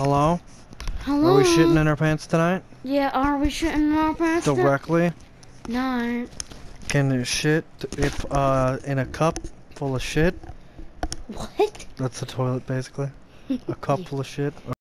Hello? Hello? Are we shitting in our pants tonight? Yeah, are we shitting in our pants? Directly? No. Can you shit if in a cup full of shit? What? That's the toilet basically. A cup full of shit.